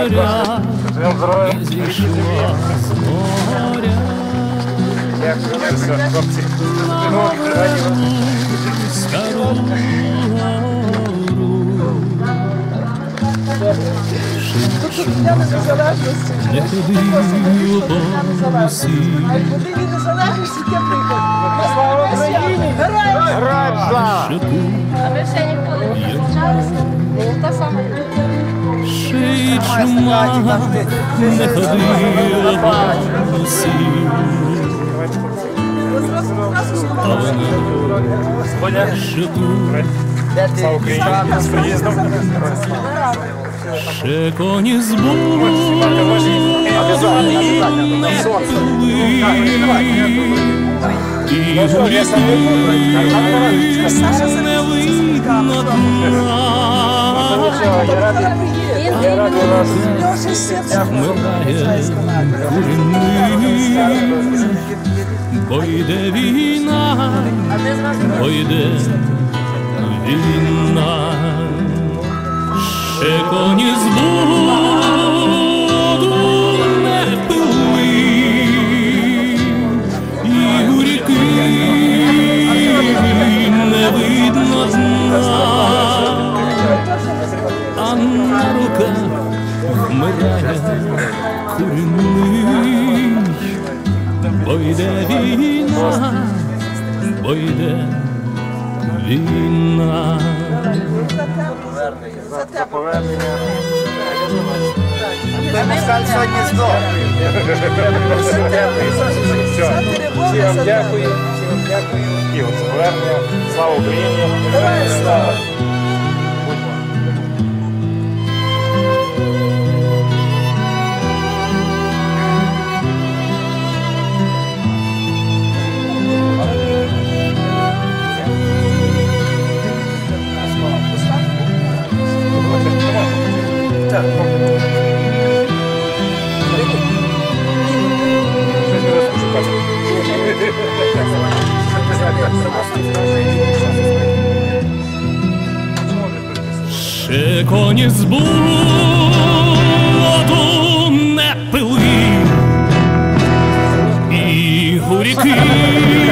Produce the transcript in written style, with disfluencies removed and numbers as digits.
зоря і зійшла з моря. Стару гору шипчу, не ходи по лісі. Слава Україні! Героям слава! А ви ще ніколи не зустрічалися? Та сама. Ще й чума не ходила по лісі. А вона ще тут. Слава Україні! З приїздом! Ще коні з болу не пили, і у ріки не видно дна. Я радий вас! Вмирає курінний, бо йде війна, бо йде війна. Ще коні з болоду не пили, і у ріки не видно дна, а на руках вмирає курінний, бо йде війна, бо йде війна. За повернення. Ти москаль сьогодні здох. Всім вам дякую. І от за повернення. Слава Україні. Слава. Ще коні з болоду не пили, і у ріки